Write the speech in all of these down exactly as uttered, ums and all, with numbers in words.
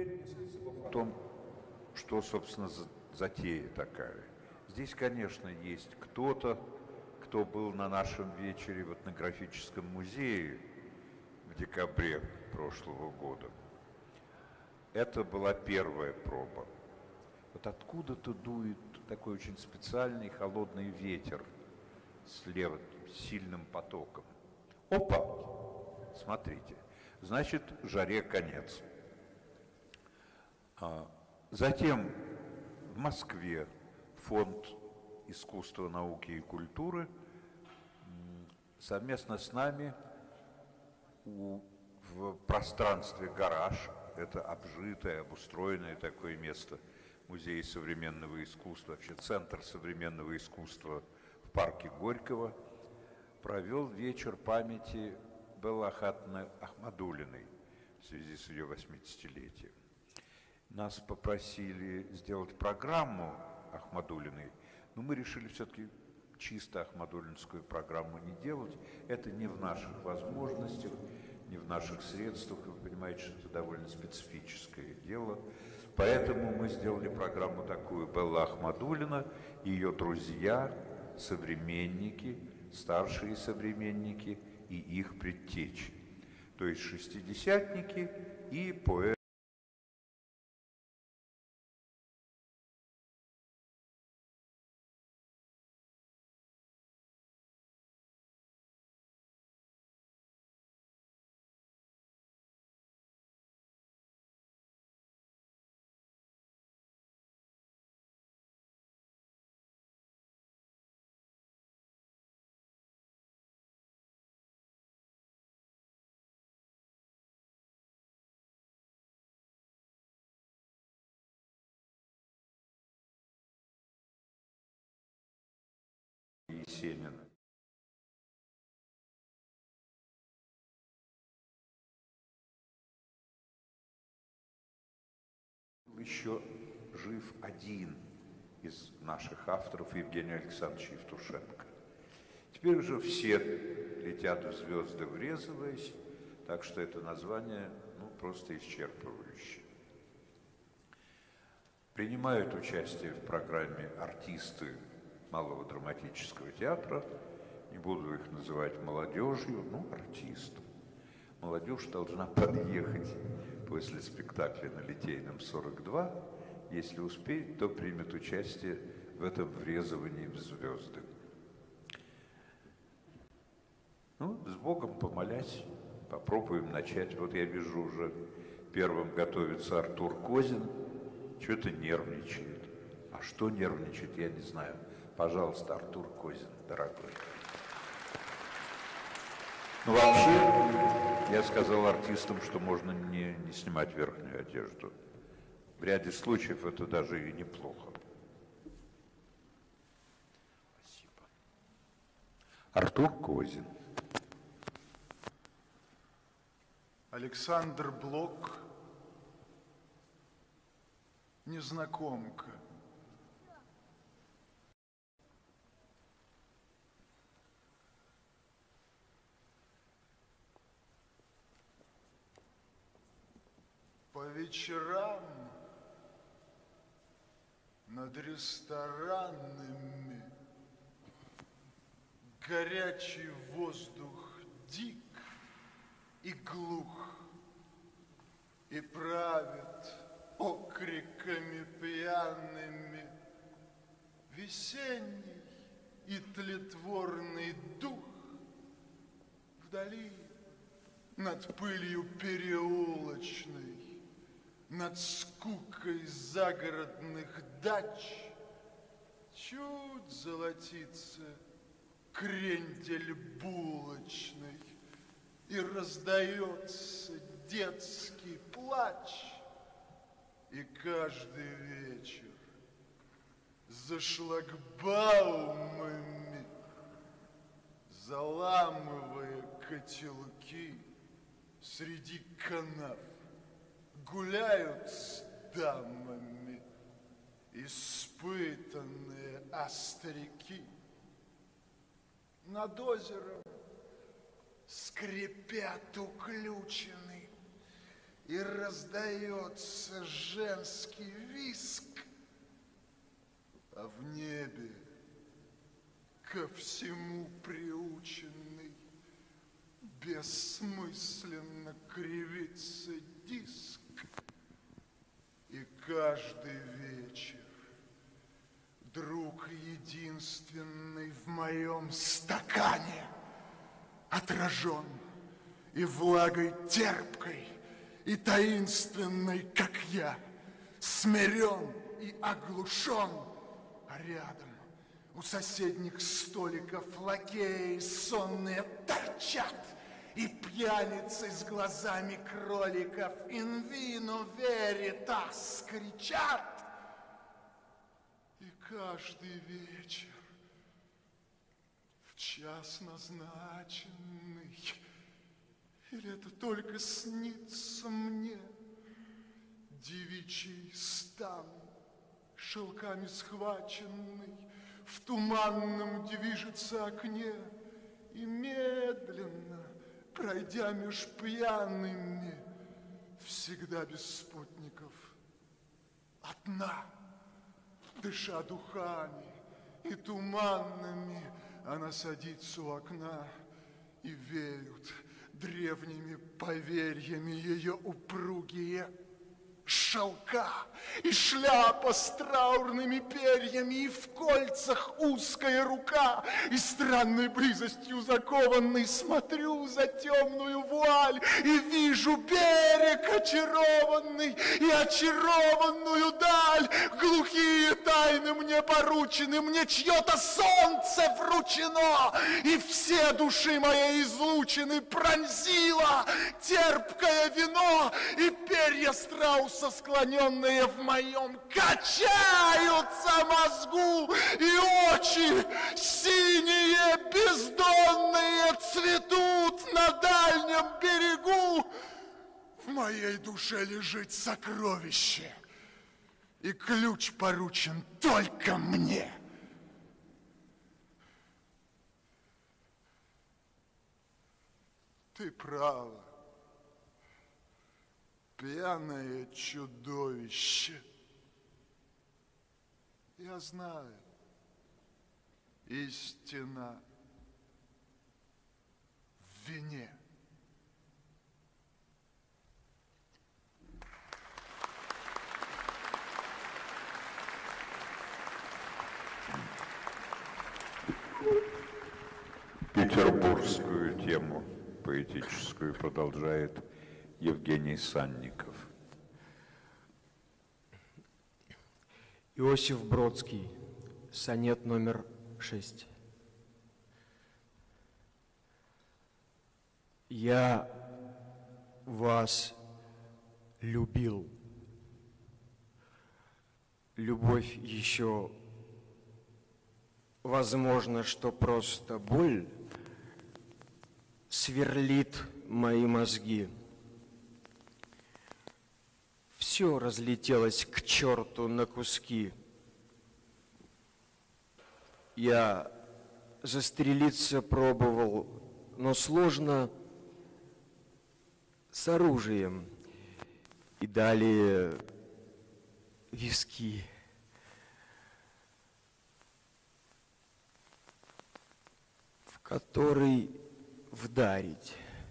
Теперь несколько слов о том, что, собственно, за затея такая. Здесь, конечно, есть кто-то, кто был на нашем вечере в этнографическом музее в декабре прошлого года. Это была первая проба. Вот откуда-то дует такой очень специальный холодный ветер слева, сильным потоком. Опа! Смотрите. Значит, жаре конец. Затем в Москве фонд искусства, науки и культуры совместно с нами у, в пространстве «Гараж», это обжитое, обустроенное такое место, музей современного искусства, вообще центр современного искусства в парке Горького, провел вечер памяти Беллы Ахатовны Ахмадуллиной в связи с ее восьмидесятилетием. Нас попросили сделать программу Ахмадуллиной, но мы решили все-таки чисто ахмадуллинскую программу не делать. Это не в наших возможностях, не в наших средствах. Вы понимаете, что это довольно специфическое дело. Поэтому мы сделали программу такую: Белла Ахмадуллина, ее друзья, современники, старшие современники и их предтечи. То есть шестидесятники и поэты. Есенина. Еще жив один из наших авторов, Евгений Александрович Евтушенко. Теперь уже все летят в звезды, врезываясь, так что это название ну, просто исчерпывающее. Принимают участие в программе артисты Малого драматического театра, не буду их называть молодежью, ну, артисты. Молодежь должна подъехать после спектакля на Литейном сорок два. Если успеет, то примет участие в этом врезывании в звезды. Ну, с Богом помолясь, попробуем начать. Вот я вижу, уже первым готовится Артур Козин, что-то нервничает. А что нервничает, я не знаю. Пожалуйста, Артур Козин, дорогой. Ну, вообще, я сказал артистам, что можно не, не снимать верхнюю одежду. В ряде случаев это даже и неплохо. Спасибо. Артур Козин. Александр Блок, «Незнакомка». По вечерам над ресторанами горячий воздух дик и глух, и правит окриками пьяными весенний и тлетворный дух. Вдали над пылью переулочной, над скукой загородных дач чуть золотится крендель булочный, и раздается детский плач. И каждый вечер за шлагбаумами, заламывая котелки, среди канав гуляют с дамами испытанные остряки. Над озером скрипят уключены и раздается женский виск, а в небе ко всему приученный бессмысленно кривится диск. И каждый вечер друг единственный в моем стакане отражен и влагой терпкой, и таинственной, как я, смирен и оглушен, а рядом у соседних столиков лакеи сонные торчат, и пьяницы с глазами кроликов «In vino veritas» кричат. И каждый вечер в час назначенный, или это только снится мне, девичий стан, шелками схваченный, в туманном движется окне, и медленно, пройдя меж пьяными, всегда без спутников, одна, дыша духами и туманными, она садится у окна, и веют древними поверьями ее упругие шелка, и шляпа с траурными перьями, и в кольцах узкая рука, и странной близостью закованный смотрю за темную вуаль, и вижу берег очарованный, и очарованную даль. Глухие тайны мне поручены, мне чье-то солнце вручено, и все души моей излучены пронзило терпкое вино, и перья страуса, склоненные в моем, качаются мозгу, и очи синие, бездонные, цветут на дальнем берегу. В моей душе лежит сокровище, и ключ поручен только мне. Ты права. Пьяное чудовище. Я знаю, истина в вине. Петербургскую тему поэтическую продолжает Евгений Санников. Иосиф Бродский, сонет номер шесть. Я вас любил. Любовь еще, возможно, что просто боль сверлит мои мозги. Все разлетелось к черту на куски. Я застрелиться пробовал, но сложно с оружием. И далее виски. В который вдарить.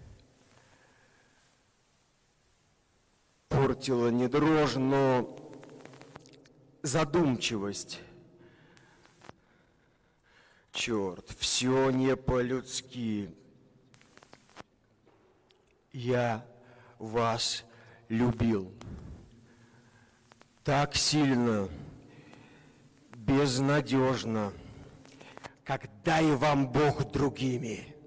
Портила не дрожь, но задумчивость. Черт, все не по-людски. Я вас любил. Так сильно, безнадежно, как дай вам Бог другими,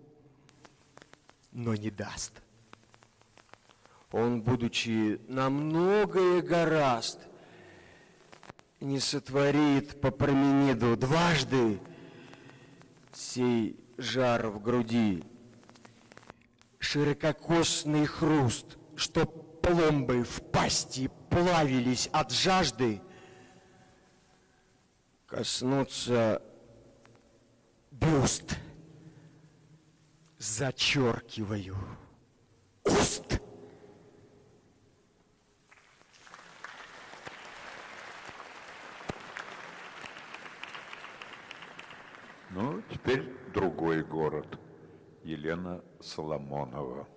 но не даст. Он, будучи на многое гораст, не сотворит по Пармениду дважды сей жар в груди, ширококосный хруст, что пломбы в пасти плавились от жажды, коснуться бюст, зачеркиваю, уст. другой город. Елена Соломонова.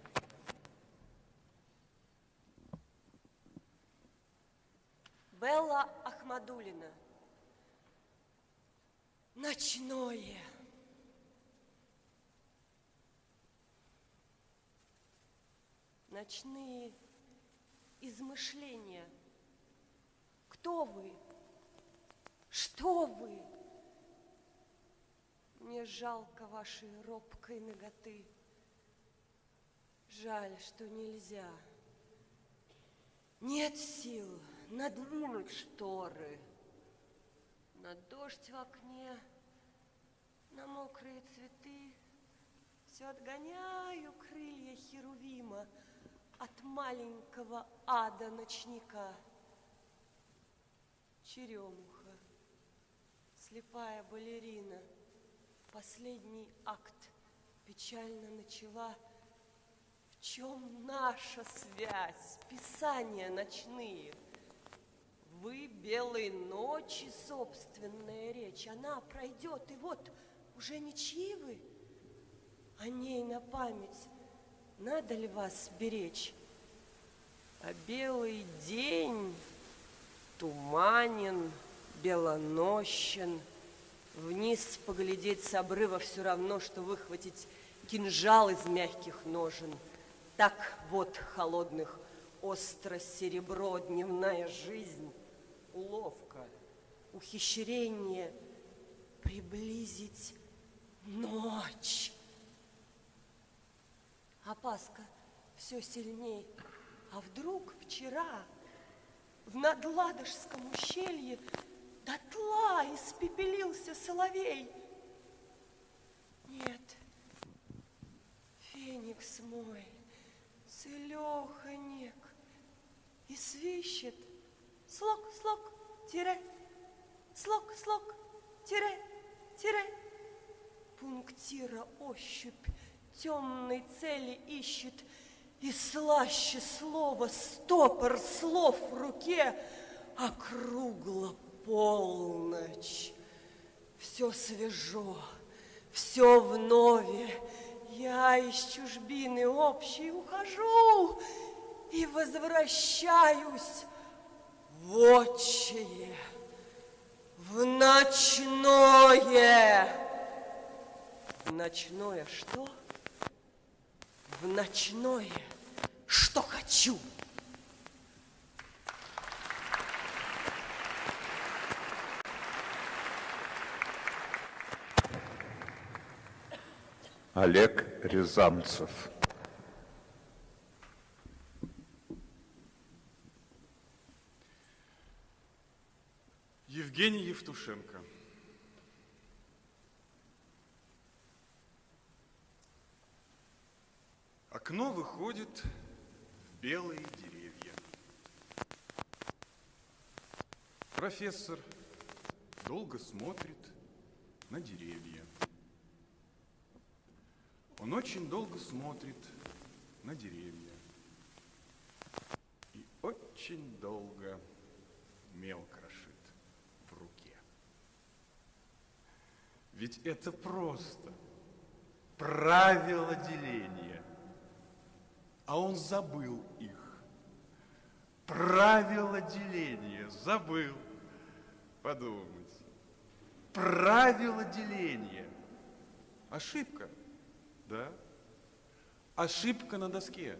Белла Ахмадуллина. Ночное. Ночные измышления. Кто вы? Что вы? Мне жалко вашей робкой наготы. Жаль, что нельзя. Нет сил надвинуть шторы. На дождь в окне, на мокрые цветы. Все отгоняю крылья Херувима от маленького ада ночника. Черемуха, слепая балерина, последний акт печально начала. В чем наша связь, писания ночные? Вы белой ночи собственная речь, она пройдет, и вот уже ничьи вы. О ней на память надо ли вас беречь? А белый день туманен, белонощен. Вниз поглядеть с обрыва все равно, что выхватить кинжал из мягких ножен. Так вот холодных остро серебро, дневная жизнь, уловка, ухищрение приблизить ночь. Опаска все сильней. А вдруг вчера в Надладожском ущелье дотла испепелился соловей? Нет, феникс мой, целеханек, и свищет слог, слог, тире, слог, слог, тире, тире. Пунктира ощупь темной цели ищет, и слаще слова стопор слов в руке, округла полночь. Все свежо, все вновь. Я из чужбины общей ухожу и возвращаюсь в отчие, в ночное. В ночное что? В ночное, что хочу. Олег Рязанцев. Евгений Евтушенко. Окно выходит в белые деревья. Профессор долго смотрит на деревья. Он очень долго смотрит на деревья. И очень долго мел крошит в руке. Ведь это просто правило деления. А он забыл их. Правило деления забыл. Подумать. Правило деления. Ошибка. Да? Ошибка на доске.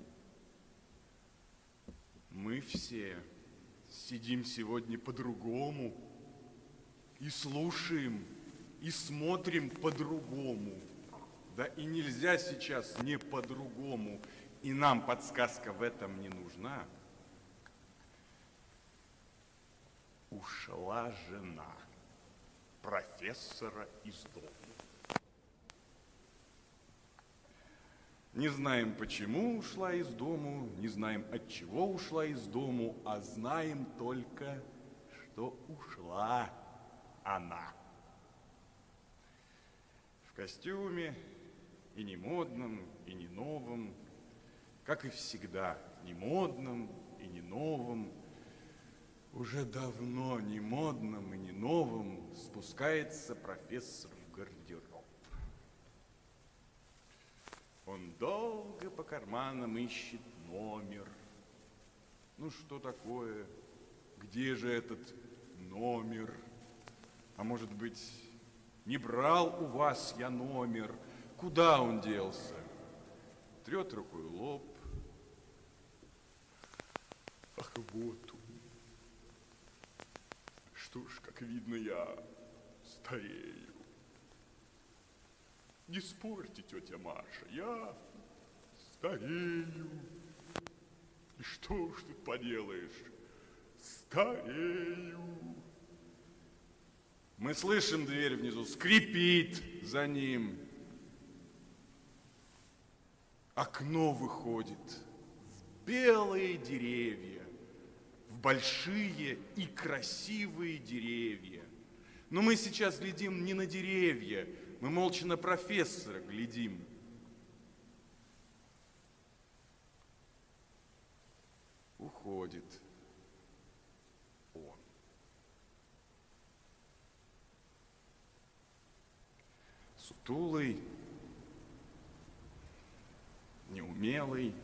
Мы все сидим сегодня по-другому и слушаем, и смотрим по-другому. Да и нельзя сейчас не по-другому, и нам подсказка в этом не нужна. Ушла жена профессора из дома. Не знаем, почему ушла из дому, не знаем, от чего ушла из дому, а знаем только, что ушла она. В костюме, и не модном, и не новом, как и всегда, не модном и не новом, уже давно не модном и не новом спускается профессор в гардероб. карманам ищет номер. Ну что такое? Где же этот номер? А может быть, не брал у вас я номер? Куда он делся? Трет рукой лоб. Ах, вот он. Что ж, как видно, я старею. Не спорьте, тетя Маша, я старею. И что уж тут поделаешь, старею. Мы слышим, дверь внизу скрипит за ним. Окно выходит в белые деревья, в большие и красивые деревья. Но мы сейчас глядим не на деревья, мы молча на профессора глядим. Уходит он. Сутулый, неумелый,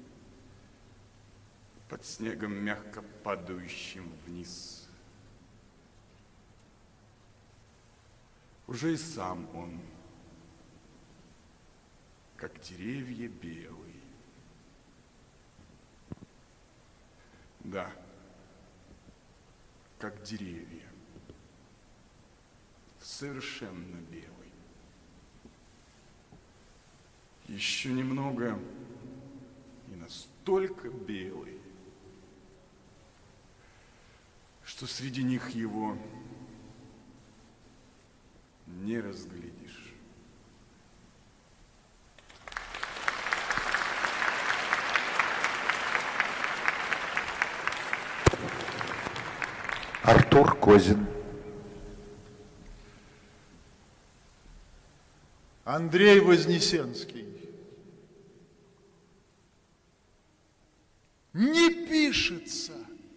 под снегом мягко падающим вниз. Уже и сам он, как деревья белый. Да, как деревья, совершенно белый. Еще немного и настолько белый, что среди них его не разглядишь. Артур Козин. Андрей Вознесенский. Не пишется.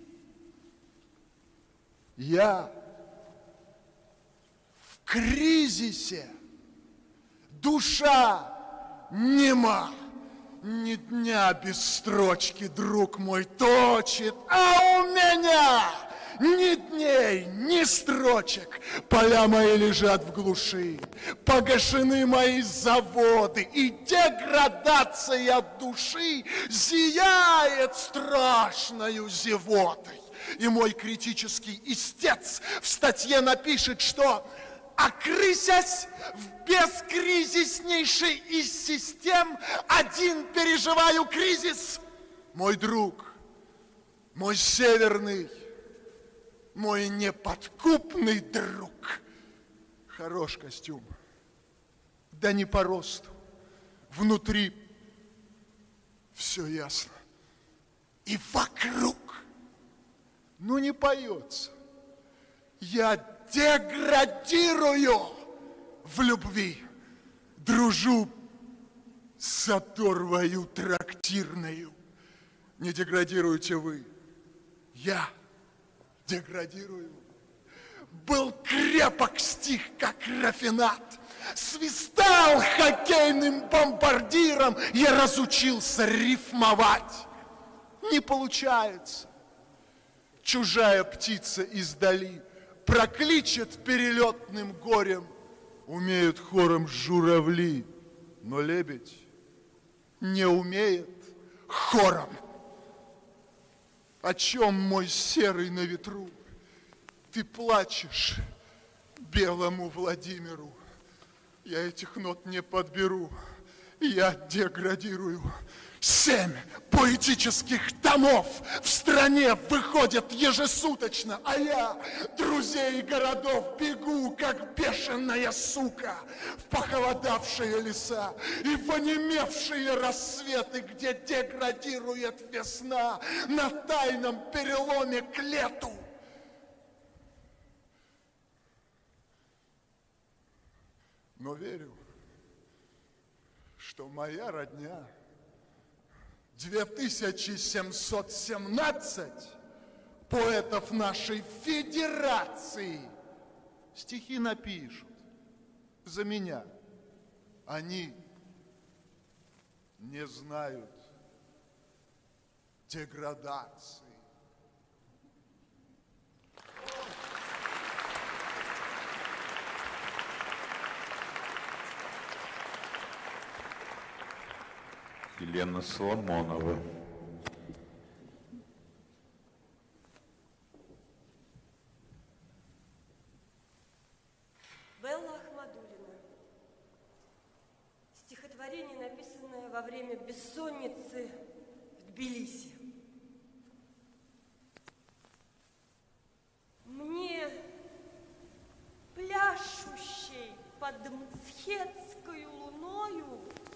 Я в кризисе. Душа нема. Ни дня без строчки, друг мой, точит. А у меня ни дней, ни строчек. Поля мои лежат в глуши. Погашены мои заводы. И деградация души зияет страшною зевотой. И мой критический истец в статье напишет, что окрысясь в бескризиснейшей из систем, один переживаю кризис. Мой друг, мой северный, мой неподкупный друг. Хорош костюм, да не по росту. Внутри все ясно. И вокруг, ну не поется. Я деградирую в любви, дружу с оторвою трактирною. Не деградируете вы, я деградирую. Был крепок стих, как рафинат, свистал хоккейным бомбардиром, я разучился рифмовать. Не получается. Чужая птица издали прокличет перелетным горем. Умеют хором журавли, но лебедь не умеет хором. О чем мой серый на ветру? Ты плачешь белому Владимиру. Я этих нот не подберу. Я деградирую. Семь поэтических томов в стране выходят ежесуточно, а я друзей городов бегу, как бешеная сука, в похолодавшие леса и в онемевшие рассветы, где деградирует весна на тайном переломе к лету. Но верю, что моя родня две тысячи семьсот семнадцать поэтов нашей федерации стихи напишут за меня. Они не знают деградации. Елена Соломонова. Белла Ахмадуллина. Стихотворение, написанное во время бессонницы в Тбилиси. Мне, пляшущей под мцхетскою луною,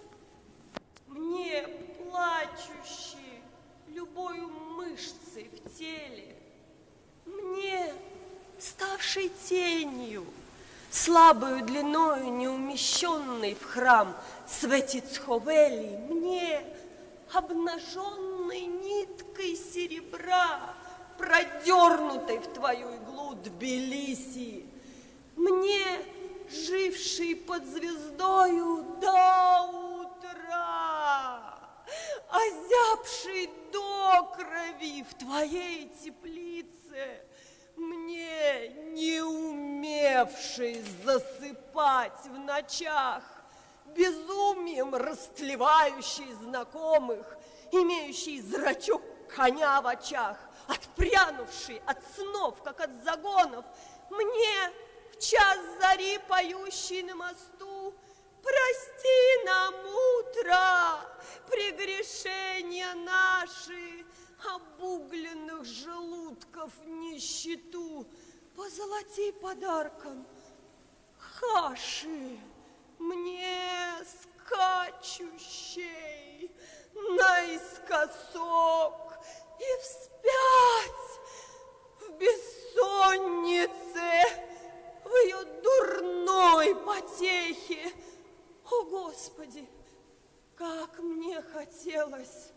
мне, плачущей любою мышцей в теле, мне, ставшей тенью, слабою длиною, неумещенной в храм Светицховели, мне, обнаженной ниткой серебра, продернутой в твою иглу Тбилиси, мне, живший под звездою до утра, озябший до крови в твоей теплице, мне, не умевший засыпать в ночах, безумием растлевающий знакомых, имеющий зрачок коня в очах, отпрянувший от снов, как от загонов, мне, в час зари поющий на мосту, прости нам утро, прегрешения наши, обугленных желудков нищету, позолоти подарком хаши, мне скачущей наискосок и вспять в бессоннице, в ее дурной потехе. О, Господи, как мне хотелось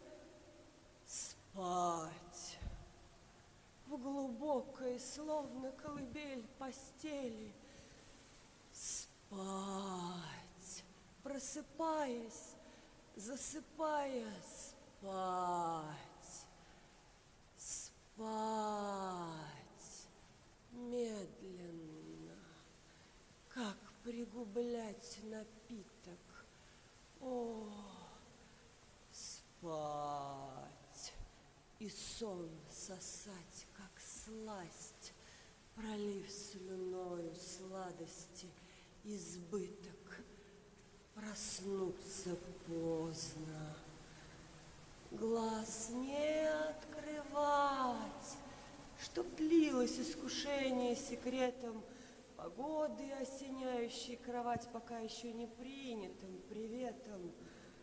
спать в глубокой, словно колыбель, постели, спать, просыпаясь, засыпая, спать, спать медленно, как пригублять напиток. О, спать и сон сосать, как сласть, пролив слюною сладости избыток, проснуться поздно, глаз не открывать, чтоб длилось искушение секретом погоды, осеняющей кровать пока еще не принятым приветом.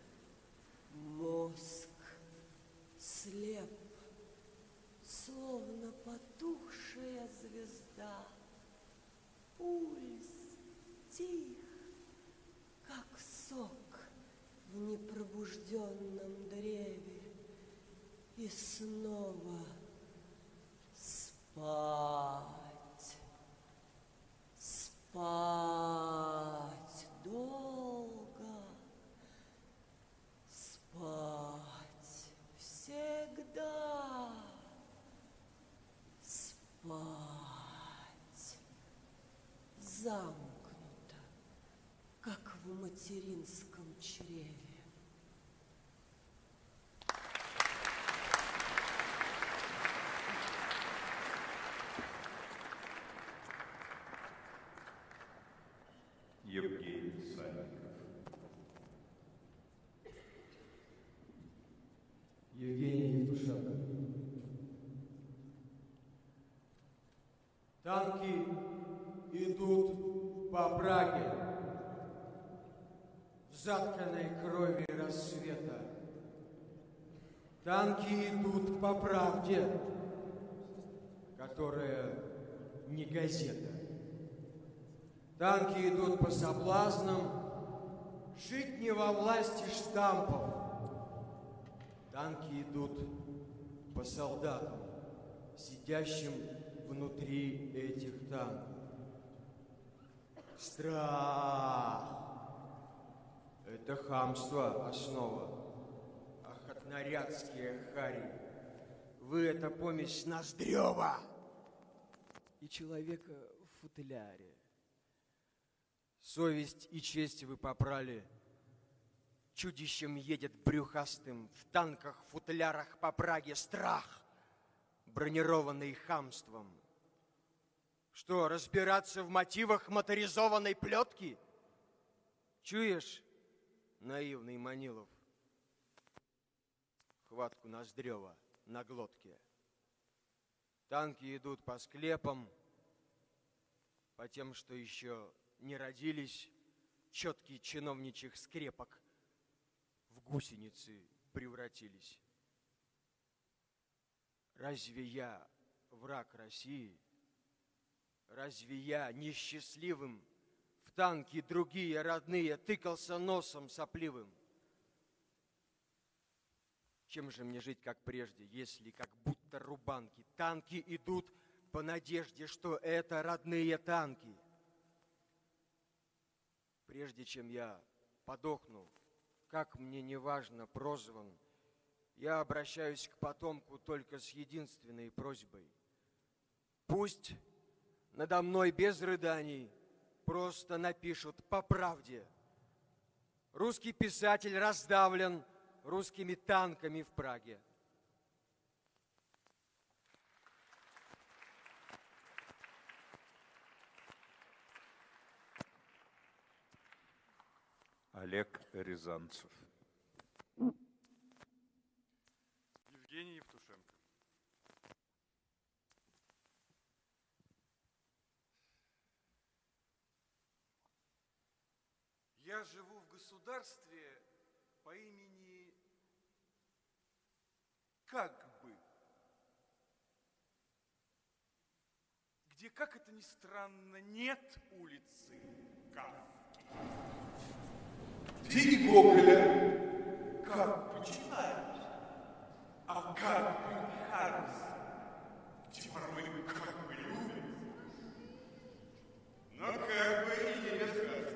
Мозг слеп, словно потухшая звезда, пульс тих, как сок в непробужденном древе, и снова спать, спать долго, спать всегда, спать замкнуто, как в материнском чреве. Евгений Сальников. Евгений Евтушенко. Танки идут по Праге в затканной крови рассвета. Танки идут по правде, которая не газета. Танки идут по соблазнам, жить не во власти штампов. Танки идут по солдатам, сидящим внутри этих танков. Страх – это хамство основа. краснорядские хари. Вы — это помесь Ноздрева и человека в футляре. Совесть и честь вы попрали. Чудищем едет брюхастым в танках, футлярах по Праге страх, бронированный хамством. Что, разбираться в мотивах моторизованной плетки? Чуешь, наивный Манилов, хватку Ноздрева на глотке? Танки идут по склепам, по тем, что еще не родились, четкий чиновничьих скрепок в гусеницы превратились. Разве я враг России? Разве я несчастливым в танки другие родные тыкался носом сопливым? Чем же мне жить, как прежде, если, как будто рубанки, танки идут по надежде, что это родные танки? Прежде чем я подохну, как мне неважно прозван, я обращаюсь к потомку только с единственной просьбой. Пусть надо мной без рыданий просто напишут по правде. Русский писатель раздавлен русскими танками в Праге. Олег Рязанцев. Евгений Евтушенко. Я живу в государстве по имени как бы, где, как это ни странно, нет улицы Кавки, где и Гоголя как бы читают, а как бы Хармс, где порой как бы любят, но как бы и не рассказывают.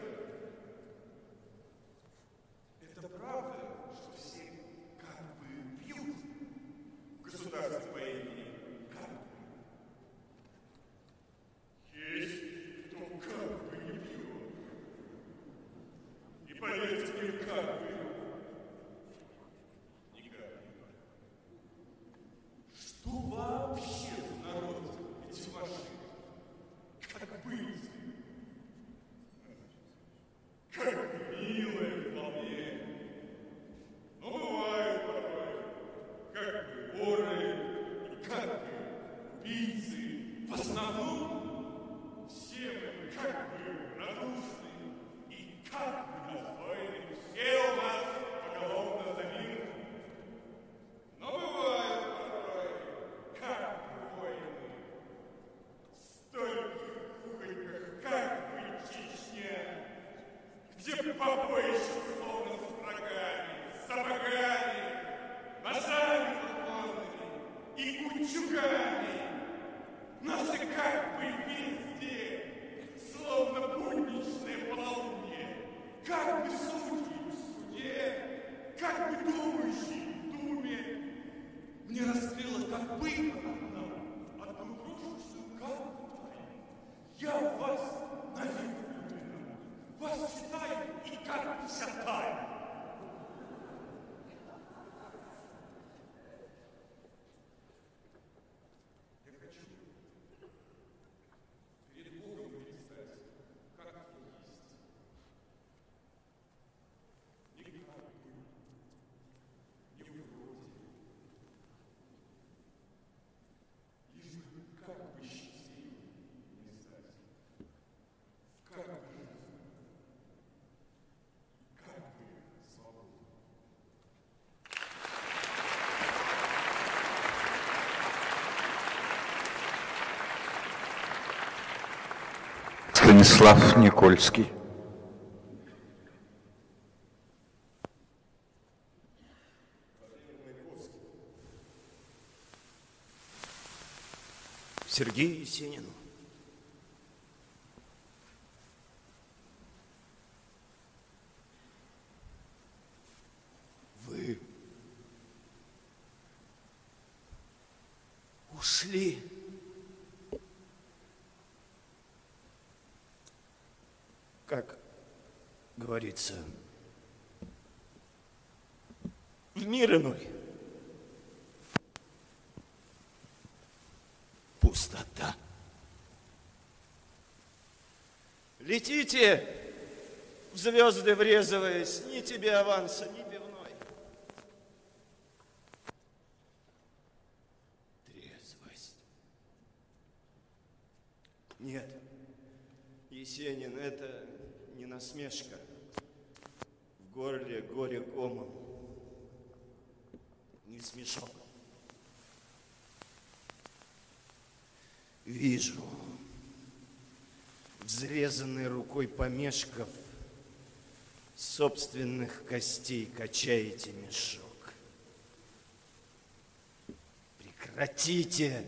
Это правда, что все как бы пьют в государстве по имени как бы? Есть кто как бы не пьет. И поверьте мне, как бы никак. Что вообще за народ эти ваши как быть? Как бы милое вполне. Но бывают порой, как бы воры, и как бы убийцы. В основном все мы как бы радушны и как бы достойны. Все у нас поголовно завидны. Но бывают порой, как бы воины. Стольких кухоньках, как бы Чечня, где побоище словно с врагами, сапогами, ножами подводными и утюгами. Нас и как бы везде, словно будничное полнолуние, как бы судьи в суде, как бы думающие в думе. Мне раскрыла как бы одна, одну крошечную карту. Я вас навеку, вас читаю и как бы вся тайна. Я хочу перед Богом предстать, как есть. Не как бы, не вроде. Лишь бы как бы счастливым не стать. Как бы жизнь, как бы свобода. Станислав Никольский. Сергею Есенину. Вы Пошли. Как говорится, в мир иной. Пустота. Летите, в звезды врезываясь, ни тебе аванса, ни пивной. Трезвость. Нет, Есенин, это не насмешка. В горле горе комом. Не смешок. Вижу, взрезанной рукой помешков, собственных костей качаете мешок. Прекратите!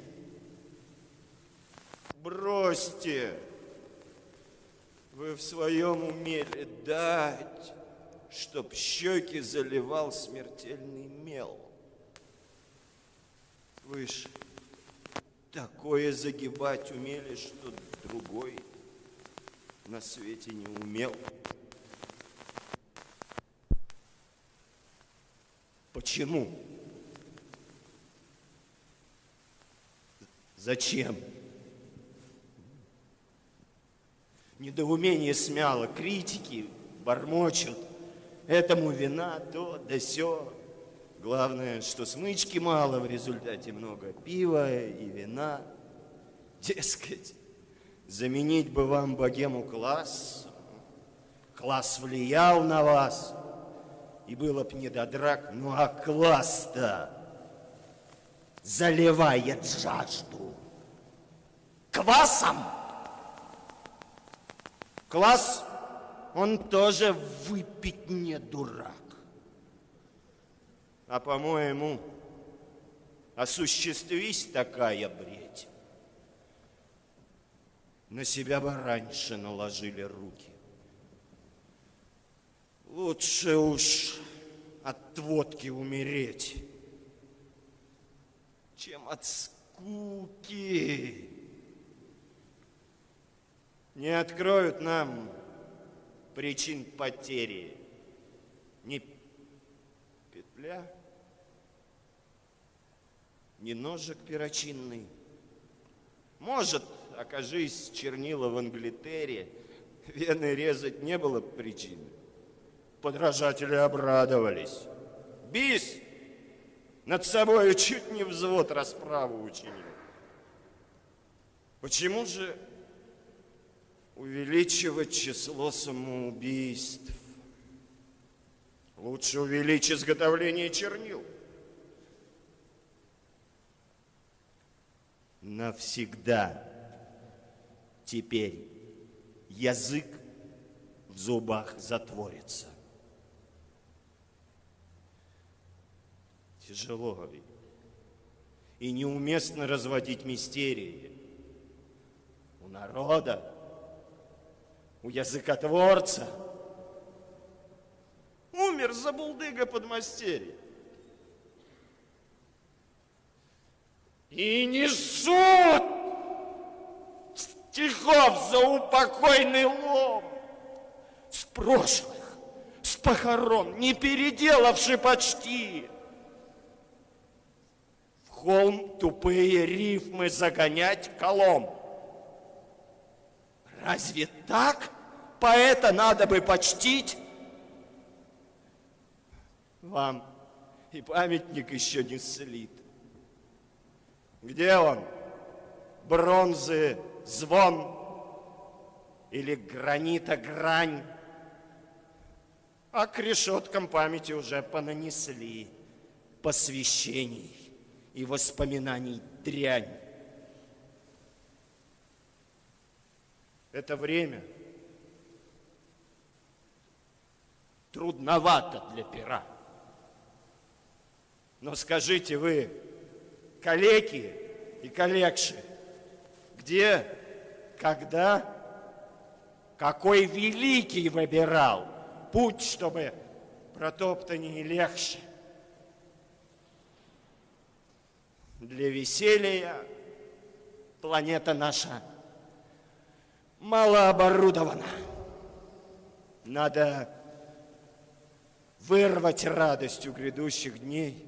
Бросьте! Вы в своем умели дать, чтоб щеки заливал смертельный мел. Вы ж такое загибать умели, что другой на свете не умел. Почему? Зачем? Недоумение смяло, критики бормочут. Этому вина то да сё. Главное, что смычки мало, в результате много пива и вина. Дескать, заменить бы вам богему класс. Класс влиял на вас, и было б не до драк. Ну а класс-то заливает жажду квасом. Класс, он тоже выпить не дурак. А по-моему, осуществись такая бредь, на себя бы раньше наложили руки. Лучше уж от водки умереть, чем от скуки. Не откроют нам причин потери ни петля, ни ножик перочинный. Может, окажись, чернила в Англитере, вены резать не было причины. Подражатели обрадовались. Бис над собой чуть не взвод расправу учинил. Почему же увеличивать число самоубийств? Лучше увеличь изготовление чернил. Навсегда теперь язык в зубах затворится. Тяжело и неуместно разводить мистерии. У народа, у языкотворца умер забулдыга подмастерье. И несут стихов за упокойный лом с прошлых, с похорон, не переделавши почти. В холм тупые рифмы загонять колом. Разве так поэта надо бы почтить? Вам и памятник еще не слит. Где он? Бронзы звон или гранита грань? А к решеткам памяти уже понанесли посвящений и воспоминаний дрянь. Это время трудновато для пера. Но скажите вы, калеки и калекши, где, когда, какой великий выбирал путь, чтобы протоптаннее легче? Для веселья планета наша мало оборудована. Надо вырвать радость у грядущих дней.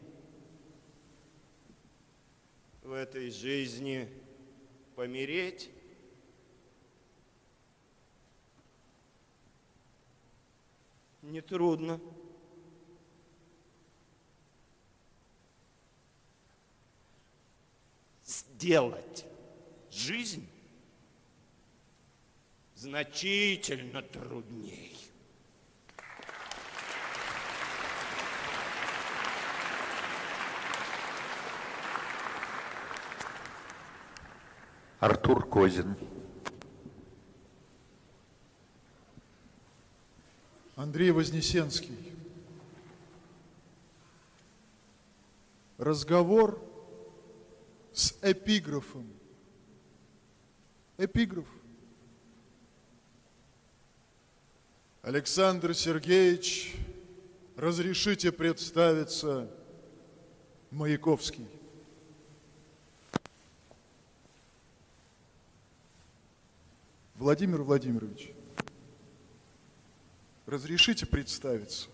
В этой жизни помереть. Нетрудно. Сделать жизнь значительно трудней. Артур Козин. Андрей Вознесенский. Разговор с эпиграфом. Эпиграф. Александр Сергеевич, разрешите представиться, Маяковский. Владимир Владимирович, разрешите представиться?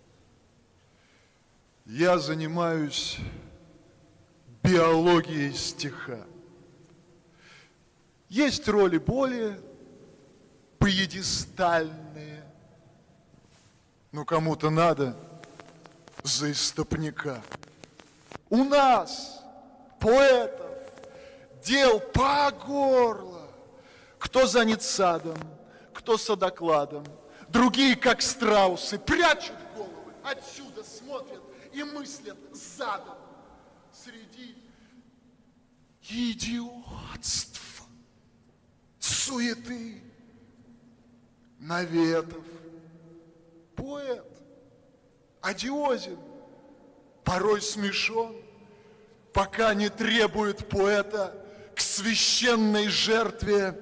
Я занимаюсь биологией стиха. Есть роли более пьедестальные, но кому-то надо за истопника. У нас, поэтов, дел по горло. Кто занят садом, кто садокладом, другие, как страусы, прячут головы, отсюда смотрят и мыслят задом. Среди идиотств, суеты, наветов, поэт одиозен, порой смешон, пока не требует поэта к священной жертве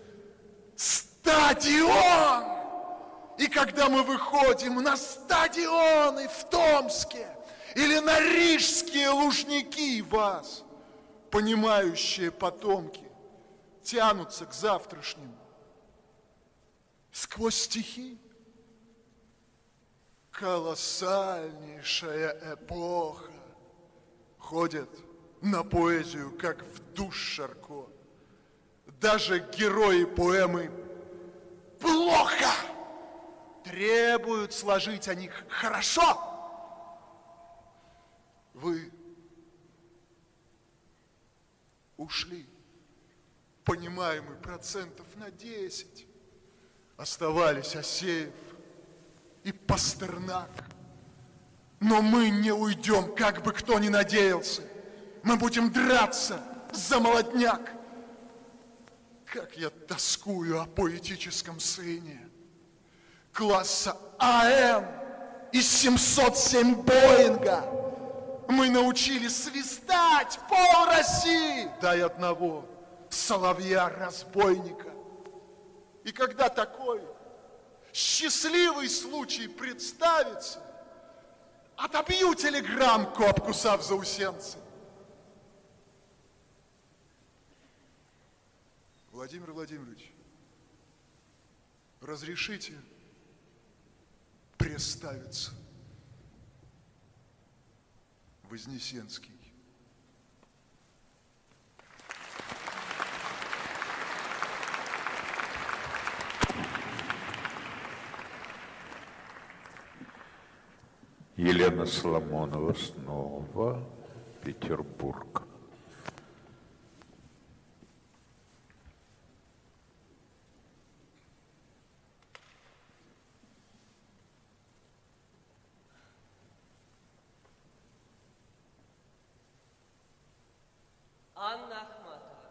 стадион. И когда мы выходим на стадионы в Томске или на рижские лужники, вас, понимающие потомки, тянутся к завтрашнему сквозь стихи. Колоссальнейшая эпоха ходит на поэзию, как в душ Шарко. Даже герои поэмы плохо требуют сложить о них хорошо. Вы ушли, понимаемый процентов на десять. Оставались Асеев и Пастернак. Но мы не уйдем, как бы кто ни надеялся. Мы будем драться за молодняк. Как я тоскую о поэтическом сыне класса АМ из семьсот семь Боинга. Мы научились свистать пол России, дай одного соловья-разбойника. И когда такой счастливый случай представится, отобью телеграммку, обкусав заусенцы. Владимир Владимирович, разрешите представиться? Вознесенский. Елена Соломонова снова, Петербург. Анна Ахматова,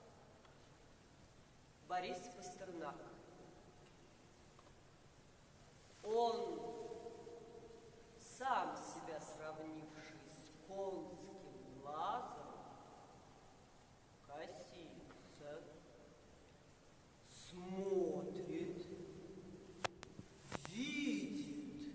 Борис Пастернак. Он, сам себя сравнивший с конским глазом, косится, смотрит, видит,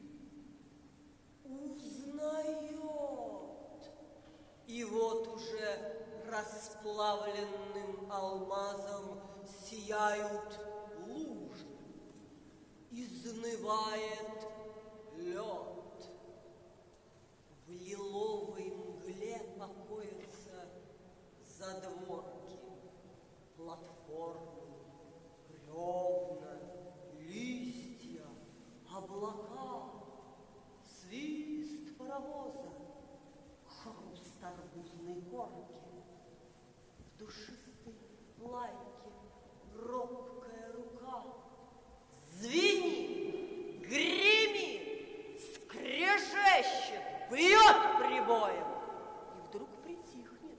узнает. И вот уже расплавленным алмазом алмазом сияют лужи, изнывает лед. В лиловой мгле покоятся задворки, платформы, бревна, листья, облака, свист паровоза, хруст арбузной корки. В душистой лайке робкая рука. Звенит, гремит, скрежещет, бьет прибоем и вдруг притихнет.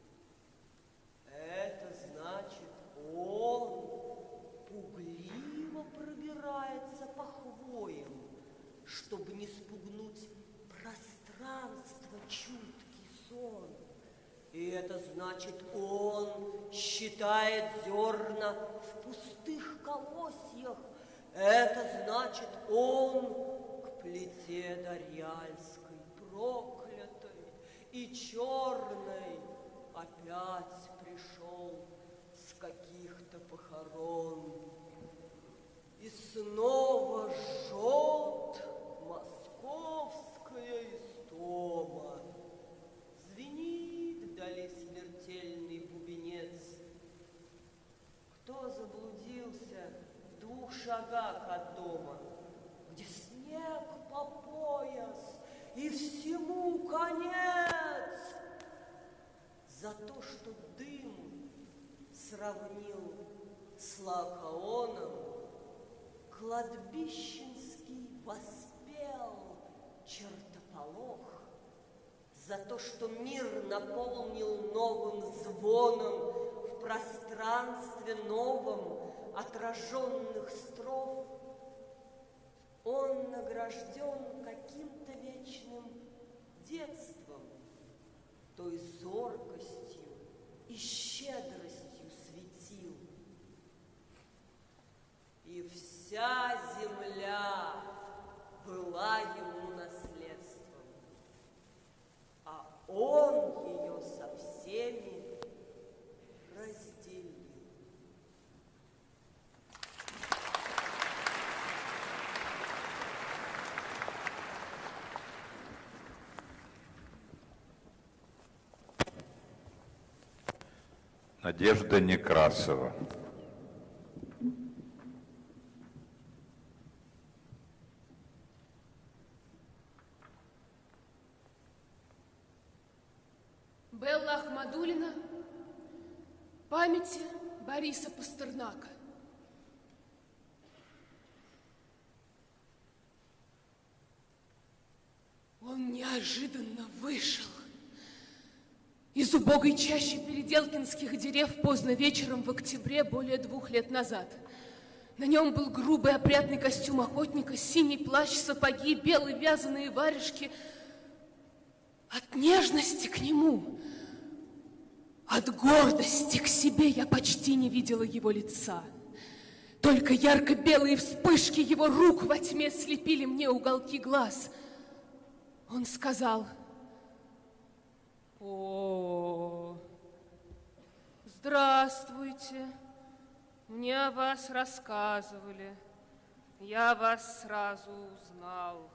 Это значит, он пугливо пробирается по хвоям, чтобы не спугнуть пространство чуткий сон. И это значит, он считает зерна в пустых колосьях. Это значит, он к плите Дарьяльской проклятой и черной опять пришел с каких-то похорон. И снова жжет московская истома. Звенит вдали смертельный бубенец. Кто заблудился в двух шагах от дома, где снег по пояс и всему конец? За то, что дым сравнил с Лакаоном, кладбищенский воспел чертополох. За то, что мир наполнил новым звоном в пространстве новом отраженных строф, он награжден каким-то вечным детством, той зоркостью и щедростью светил. И вся земля была ему наследством, а он ее со всеми разделил. Надежда Некрасова. Белла Ахмадуллина, памяти Бориса Пастернака. Он неожиданно вышел из убогой чащи Переделкинских дерев поздно вечером в октябре более двух лет назад. На нем был грубый опрятный костюм охотника, синий плащ, сапоги, белые вязаные варежки. От нежности к нему, от гордости к себе я почти не видела его лица. Только ярко-белые вспышки его рук во тьме слепили мне уголки глаз. Он сказал: «О, здравствуйте, мне о вас рассказывали, я вас сразу узнал».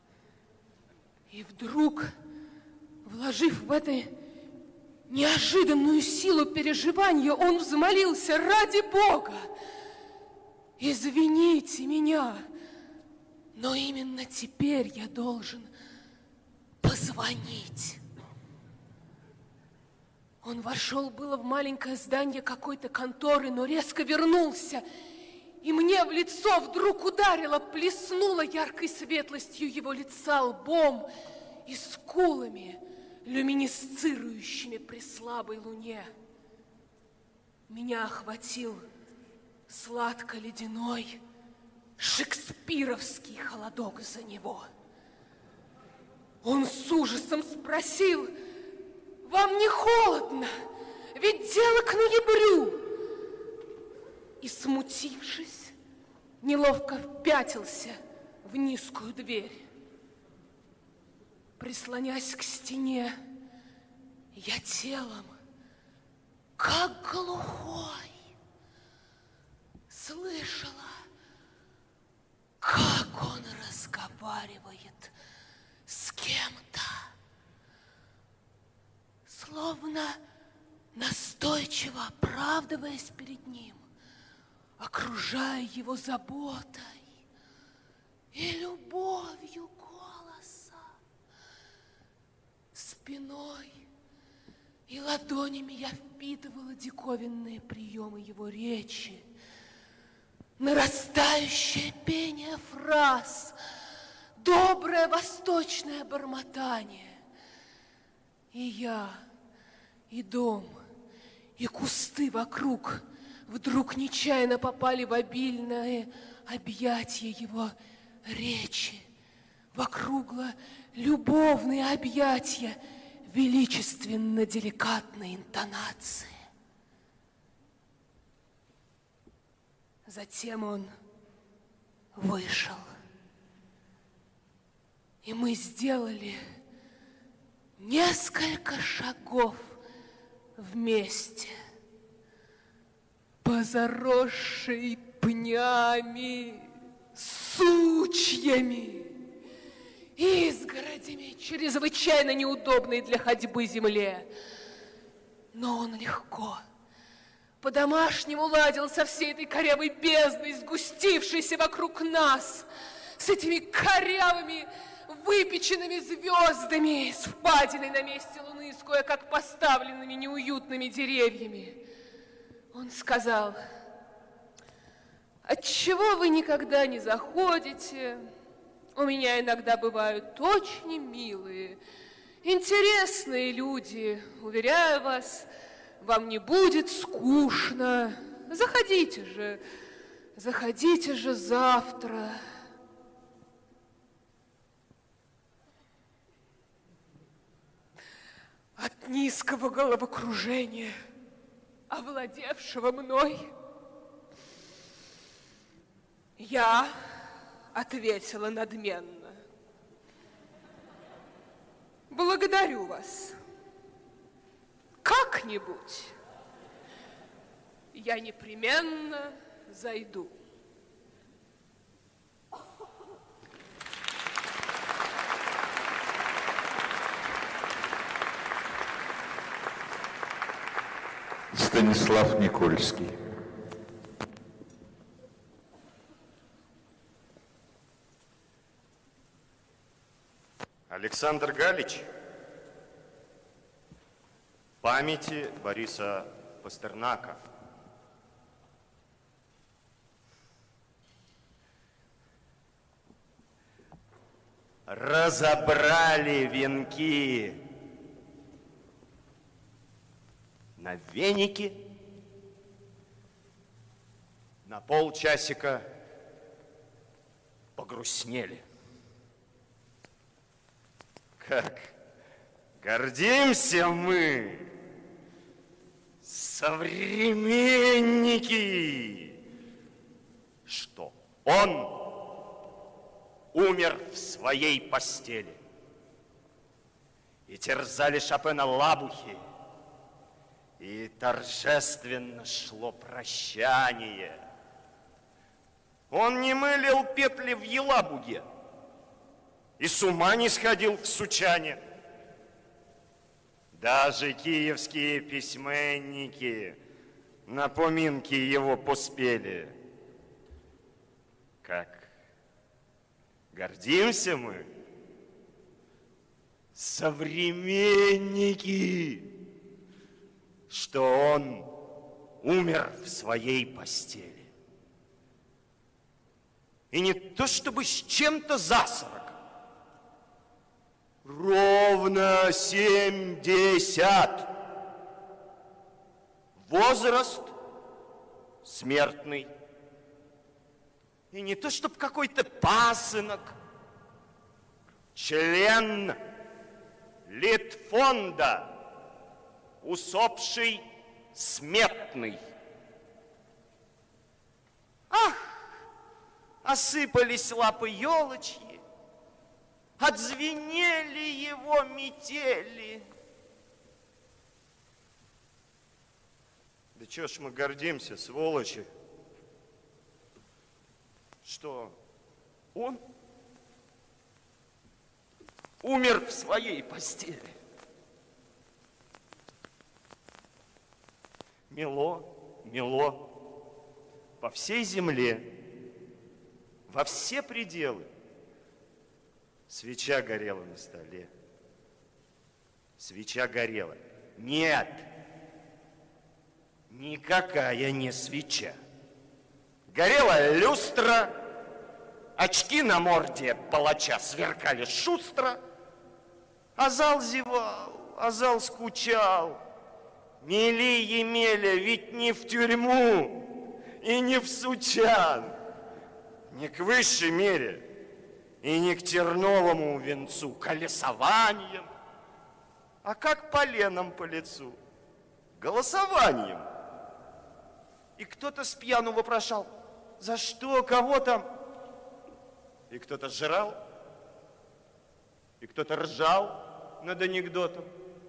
И вдруг, вложив в это неожиданную силу переживания, он взмолился: «Ради Бога, извините меня, но именно теперь я должен позвонить». Он вошел было в маленькое здание какой-то конторы, но резко вернулся, и мне в лицо вдруг ударило, плеснуло яркой светлостью его лица, лбом и скулами, люминесцирующими при слабой луне. Меня охватил сладко-ледяной шекспировский холодок за него. Он с ужасом спросил: «Вам не холодно? Ведь дело к ноябрю!» И, смутившись, неловко впятился в низкую дверь. Прислонясь к стене, я телом как глухой, слышала, как он разговаривает с кем-то, словно настойчиво оправдываясь перед ним, окружая его заботой и любовью голоса. Спиной и ладонями я впитывала диковинные приемы его речи, нарастающее пение фраз, доброе восточное бормотание. И я, и дом, и кусты вокруг вдруг нечаянно попали в обильное объятие его речи, в округло-любовные объятия величественно-деликатной интонации. Затем он вышел, и мы сделали несколько шагов вместе по заросшей пнями, сучьями, изгородями, чрезвычайно неудобной для ходьбы земле. Но он легко, по-домашнему ладил со всей этой корявой бездной, сгустившейся вокруг нас, с этими корявыми, выпеченными звездами, с впадиной на месте луны, с кое-как поставленными неуютными деревьями. Он сказал: отчего вы никогда не заходите? У меня иногда бывают очень милые, интересные люди. Уверяю вас, вам не будет скучно. Заходите же, заходите же завтра. От низкого головокружения, овладевшего мной, я ответила надменно: благодарю вас. Как-нибудь я непременно зайду. Станислав Никольский. Александр Галич памяти Бориса Пастернака. Разобрали венки на веники, на полчасика погрустнели. Как гордимся мы, современники, что он умер в своей постели. И терзали Шопена лабухи, и торжественно шло прощание. Он не мылил петли в Елабуге и с ума не сходил в Сучане. Даже киевские письменники на поминки его поспели. Как гордимся мы, современники, что он умер в своей постели. И не то чтобы с чем-то за сорок, ровно семьдесят. Возраст смертный. И не то чтобы какой-то пасынок, член Литфонда, усопший сметный. Ах, осыпались лапы елочьи, отзвенели его метели. чё ж мы гордимся, сволочи? Что, он умер в своей постели? Мело, мело, по всей земле, во все пределы. Свеча горела на столе. Свеча горела. Нет, никакая не свеча. Горела люстра, очки на морде палача сверкали шустро, а зал зевал, а зал скучал. Мели Емеля, ведь не в тюрьму и не в Сучан, не к высшей мере и не к терновому венцу, колесованием, а как поленом по лицу, голосованием. И кто-то с пьяну вопрошал: за что, кого там? И кто-то жрал, и кто-то ржал над анекдотом.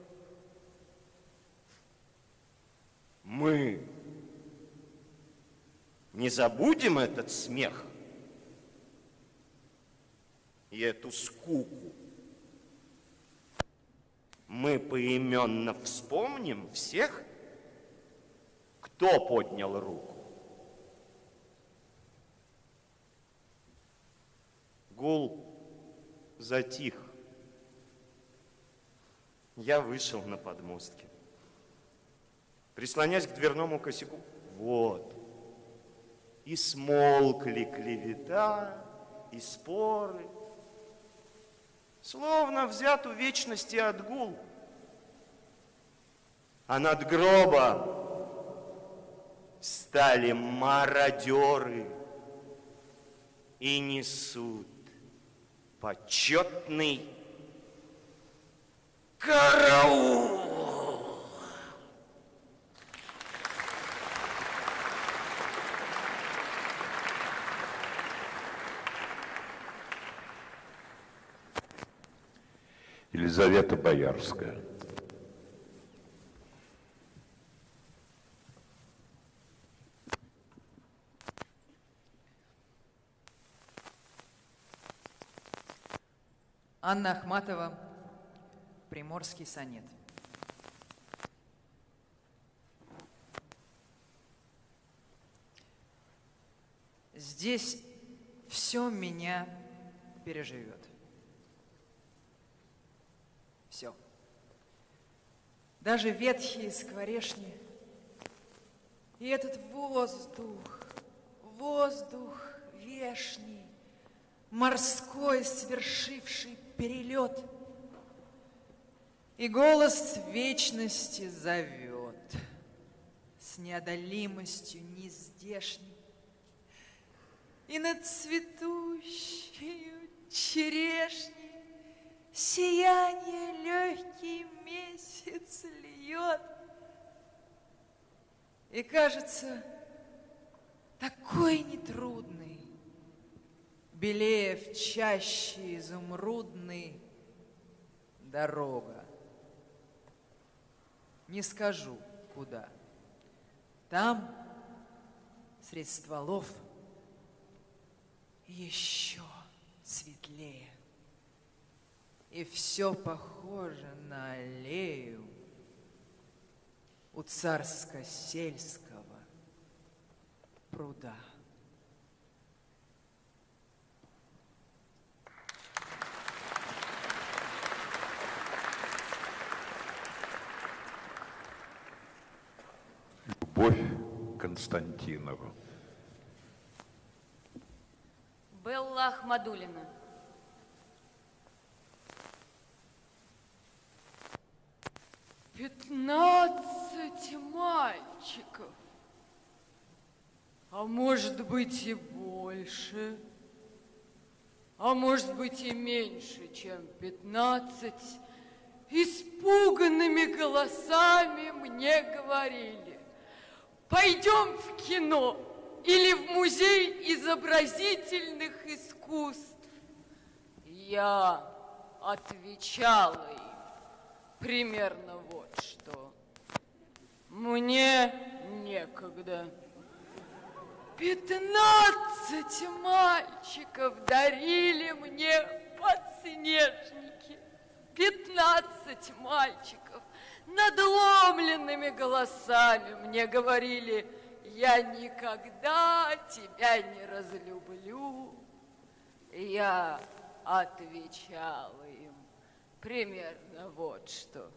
Мы не забудем этот смех и эту скуку. Мы поименно вспомним всех, кто поднял руку. Гул затих. Я вышел на подмостки. Прислонясь к дверному косяку, вот, и смолкли клевета, и споры, словно взят у вечности отгул. А над гробом стали мародеры и несут почетный караул. Елизавета Боярская. Анна Ахматова, Приморский сонет. Здесь все меня переживет. Все. Даже ветхие скворечни. И этот воздух, воздух вешний, морской свершивший перелет. И голос вечности зовет с неодолимостью нездешней. И над цветущей черешней сияние легкий месяц льет. И кажется, такой нетрудный, белее в чаще изумрудный дорога. Не скажу, куда. Там, средь стволов, еще светлее. И все похоже на аллею у царско-сельского пруда. Любовь Константинова. Белла Ахмадуллина. Пятнадцать мальчиков, а может быть и больше, а может быть и меньше, чем пятнадцать, испуганными голосами мне говорили: пойдем в кино или в музей изобразительных искусств. Я отвечала им примерно вот что: Мне некогда. Пятнадцать мальчиков дарили мне подснежники. Пятнадцать мальчиков надломленными голосами мне говорили: я никогда тебя не разлюблю. Я отвечала им примерно вот что.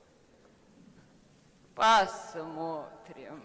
Посмотрим.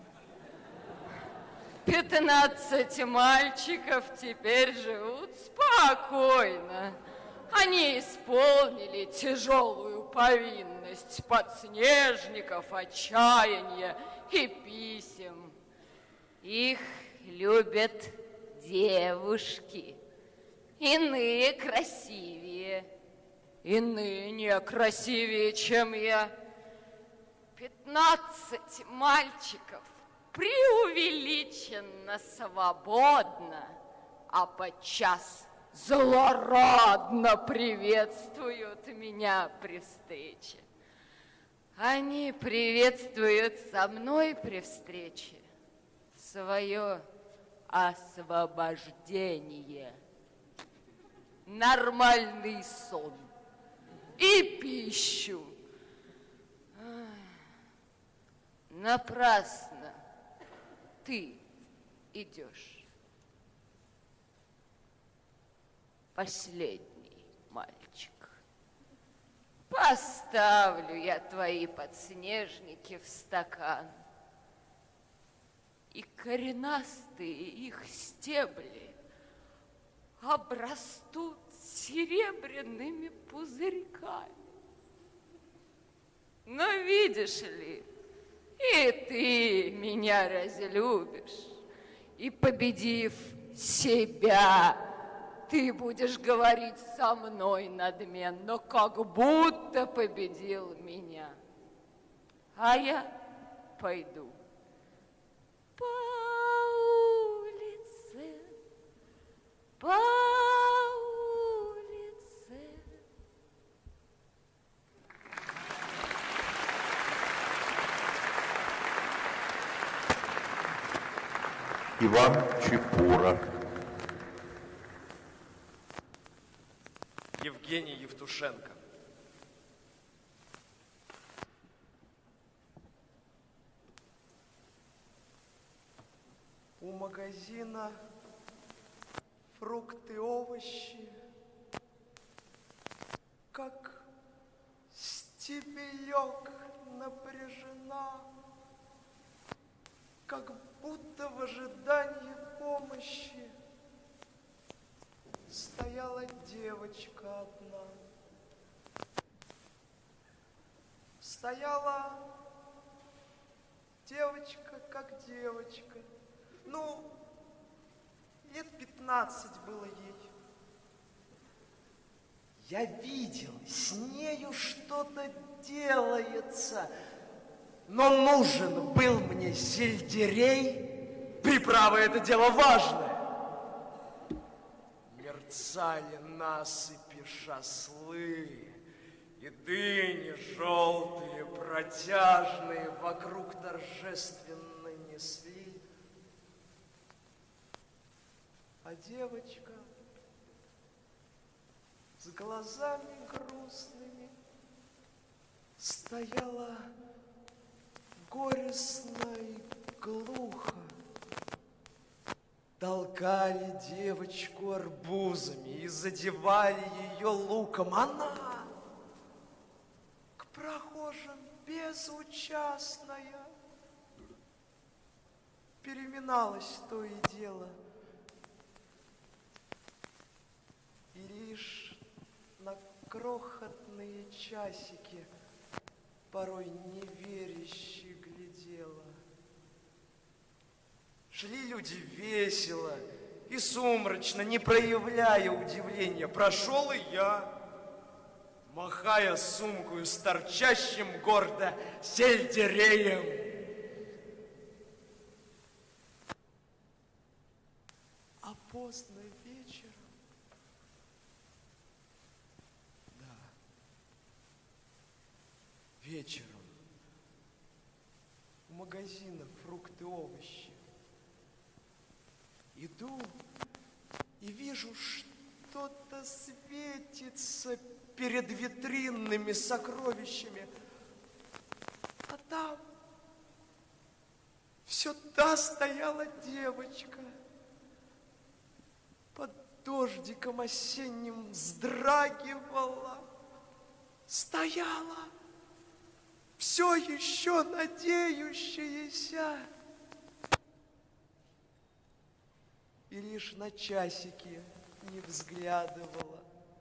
Пятнадцать мальчиков теперь живут спокойно. Они исполнили тяжелую повинность подснежников, отчаяния и писем. Их любят девушки. Иные красивее, иные не красивее, чем я. Пятнадцать мальчиков преувеличенно свободно, а подчас злорадно приветствуют меня при встрече. Они приветствуют со мной при встрече свое освобождение, нормальный сон и пищу. Напрасно ты идешь. Последний мальчик. Поставлю я твои подснежники в стакан, и коренастые их стебли обрастут серебряными пузырьками. Но видишь ли, и ты меня разлюбишь, и, победив себя, ты будешь говорить со мной надменно, как будто победил меня. А я пойду по улице, по улице. Иван Чепура. Евгений Евтушенко. У магазина фрукты, овощи, как стебелек напряжена, как будто в ожидании помощи стояла девочка одна. Стояла девочка, как девочка. Ну, лет пятнадцать было ей. Я видел, с нею что-то делается. Но нужен был мне сельдерей. Приправа — это дело важное. Мерцали насыпи шаслы, и дыни желтые, протяжные вокруг торжественно несли. А девочка с глазами грустными стояла горестно и глухо. Толкали девочку арбузами и задевали ее луком. Она к прохожим безучастная переминалась то и дело. И лишь на крохотные часики порой неверяще глядела. Шли люди весело и сумрачно, не проявляя удивления. Прошел и я, махая сумкою с торчащим гордо сельдереем. А поздно вечером, да, вечером, у магазина фрукты, овощи. Иду и вижу, что-то светится перед витринными сокровищами. А там все та стояла девочка. Под дождиком осенним вздрагивала, стояла, все еще надеющаяся. И лишь на часики не взглядывала.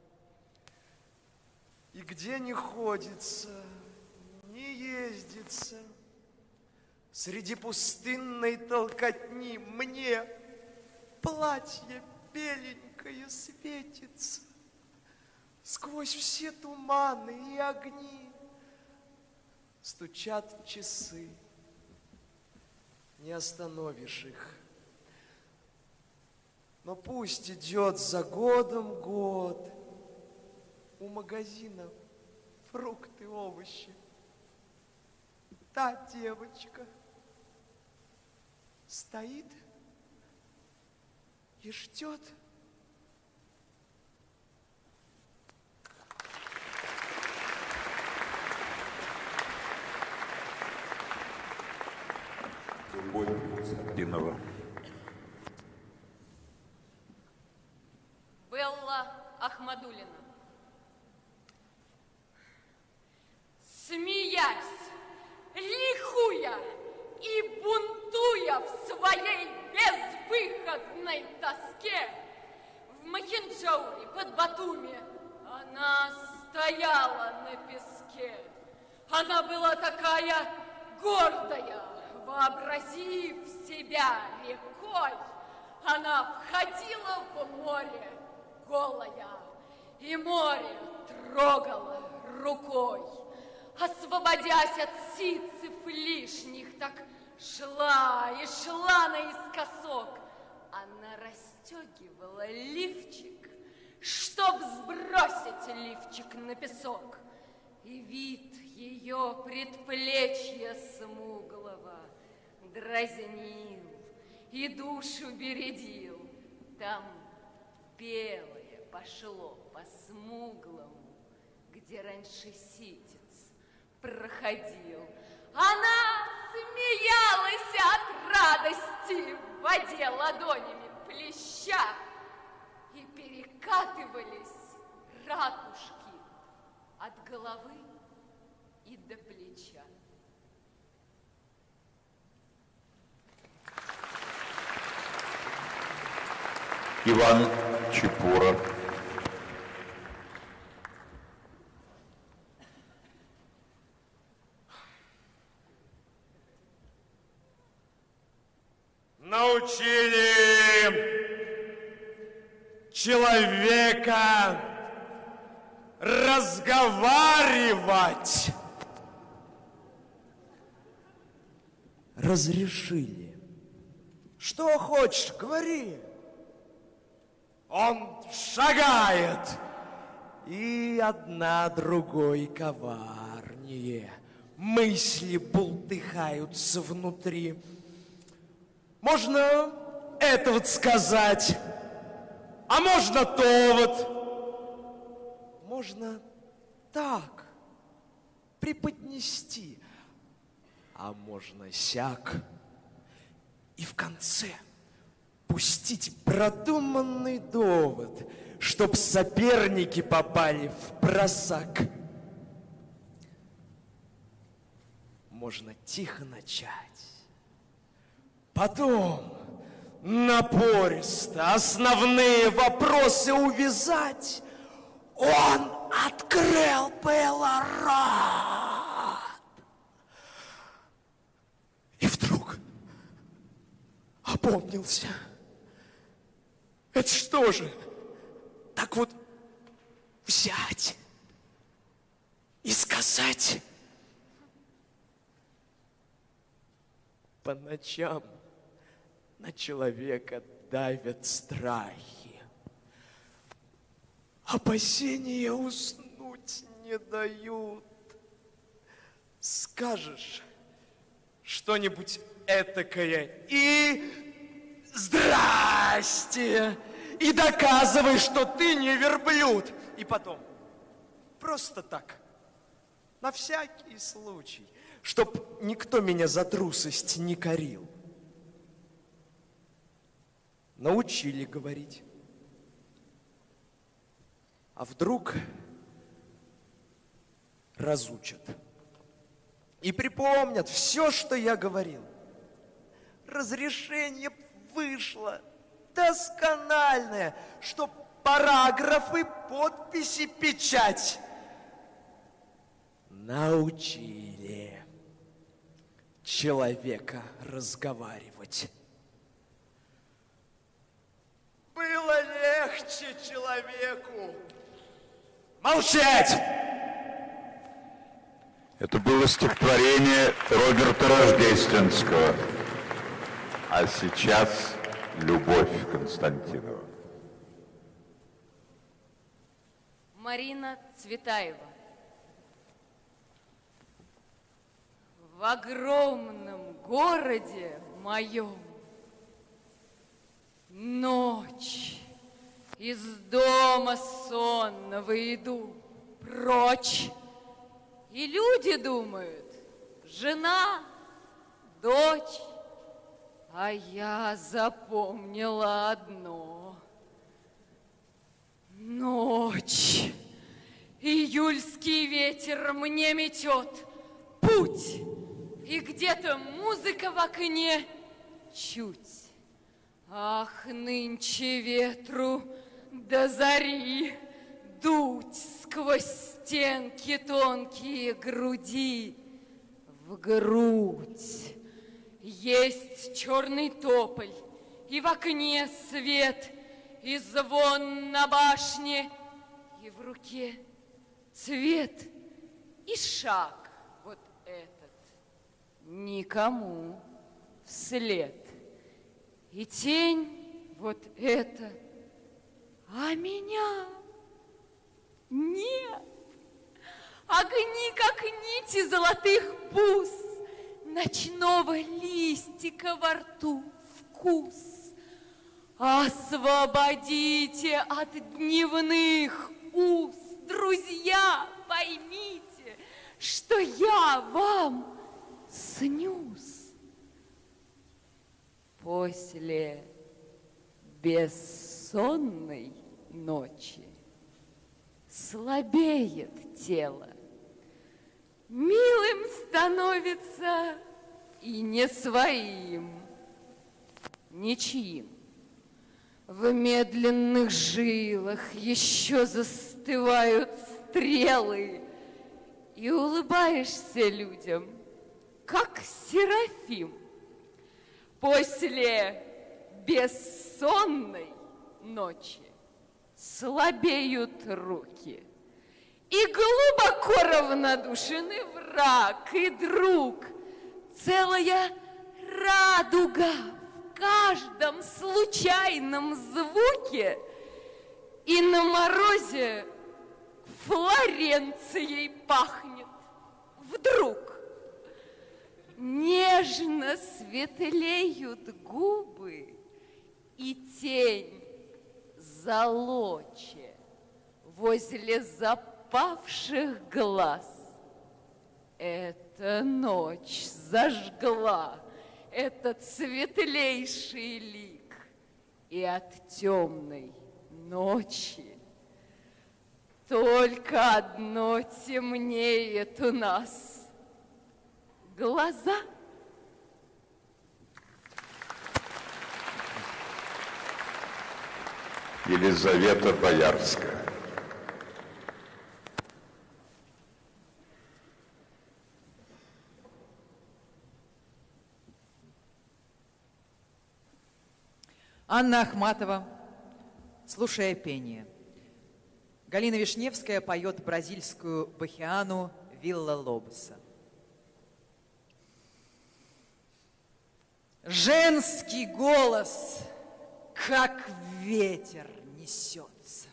И где не ходится, не ездится, среди пустынной толкотни мне платье беленькое светится. Сквозь все туманы и огни стучат часы. Не остановишь их. Но пусть идет за годом год. У магазина фрукты, овощи. Та девочка стоит и ждет. Любовь Сардинова. Белла Ахмадуллина. Смеясь, ликуя и бунтуя в своей безвыходной тоске, в Махенджауре под Батуми она стояла на песке. Она была такая гордая, вообразив себя рекой, она входила в море голая, и море трогала рукой. Освободясь от ситцев лишних, так шла и шла наискосок. Она расстегивала лифчик, чтоб сбросить лифчик на песок. И вид ее предплечья смуглого дразнил и душу бередил. Там белое пошло по смуглому, где раньше ситец проходил. Она смеялась от радости в воде ладонями плеща, и перекатывались ракушки от головы и до плеча. Иван Чепура. Научили человека разговаривать. Разрешили. Что хочешь, говори. Он шагает, и одна другой коварнее. Мысли бултыхаются внутри. Можно это вот сказать, а можно то вот. Можно так преподнести, а можно сяк. И в конце пустить продуманный довод, чтоб соперники попали в просак. Можно тихо начать, потом напористо основные вопросы увязать. Он открыл было рот. И вдруг опомнился. Это что же, так вот взять и сказать? По ночам на человека давят страхи. Опасения уснуть не дают. Скажешь, что-нибудь этакое и здрасте, и доказывай, что ты не верблюд. И потом, просто так, на всякий случай, чтоб никто меня за трусость не корил. Научили говорить. А вдруг разучат. И припомнят все, что я говорил. Разрешение вышло доскональное, что параграфы, подписи, печать. Научили человека разговаривать. Было легче человеку молчать. Это было стихотворение Роберта Рождественского. А сейчас Любовь Константинова. Марина Цветаева. В огромном городе моем ночь, из дома сонного иду прочь, и люди думают, жена, дочь, а я запомнила одно. Ночь, июльский ветер мне метет путь, и где-то музыка в окне чуть. Ах, нынче ветру до зари дуть сквозь стенки тонкие груди в грудь. Есть черный тополь, и в окне свет, и звон на башне, и в руке цвет, и шаг вот этот никому вслед. И тень вот эта, а меня нет. Огни, как нити золотых бус, ночного листика во рту вкус. Освободите от дневных уз, друзья, поймите, что я вам снюсь. После бессонной ночи слабеет тело, милым становится и не своим, ничьим. В медленных жилах еще застывают стрелы, и улыбаешься людям, как Серафим. После бессонной ночи слабеют руки, и глубоко равнодушен и враг, и друг. Целая радуга в каждом случайном звуке, и на морозе Флоренцией пахнет вдруг. Нежно светлеют губы, и тень золоче возле запавших глаз. Эта ночь зажгла этот светлейший лик, и от темной ночи только одно темнеет у нас — глаза. Елизавета Боярская. Анна Ахматова, слушая пение. Галина Вишневская поет бразильскую бахиану Вилла Лобоса. Женский голос, как ветер, несется,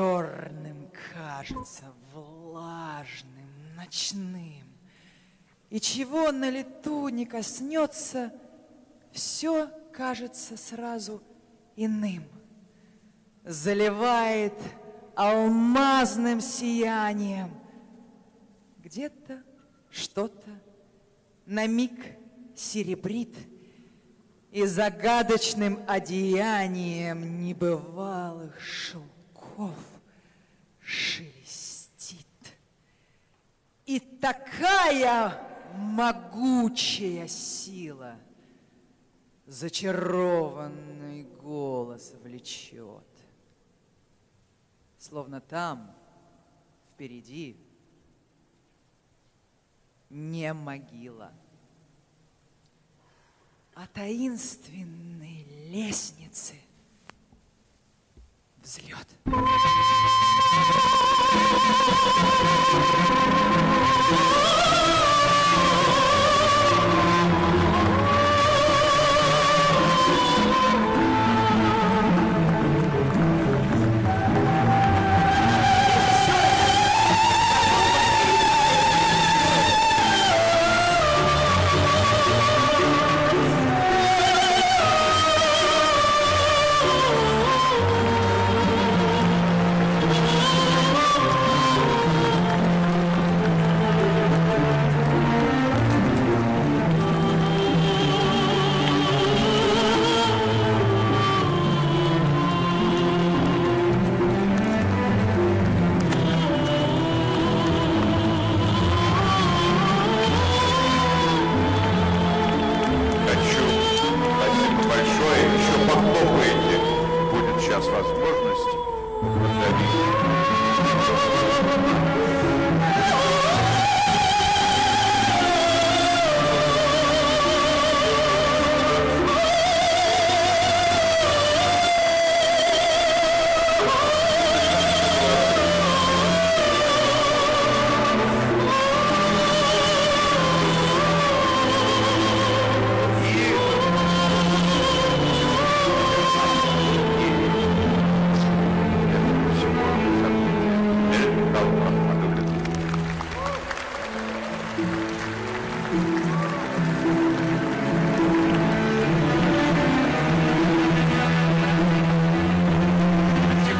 черным кажется, влажным, ночным. И чего на лету не коснется, все кажется сразу иным. Заливает алмазным сиянием. Где-то что-то на миг серебрит, и загадочным одеянием небывалых шелков шелестит. И такая могучая сила зачарованный голос влечет, словно там, впереди, не могила, а таинственной лестницы взлет.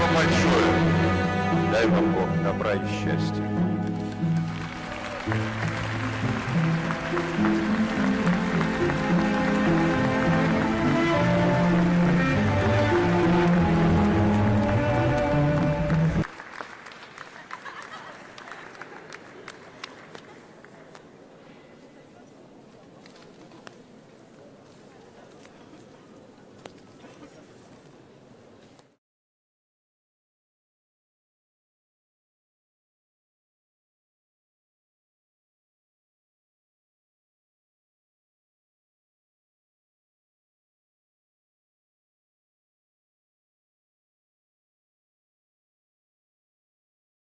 Дай вам Бог добра и счастья.